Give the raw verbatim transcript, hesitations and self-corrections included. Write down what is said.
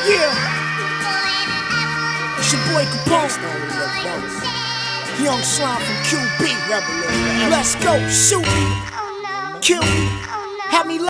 Yeah, it's your boy Capone, Young Slime from Q B. Let's go, shoot me, kill me, have me.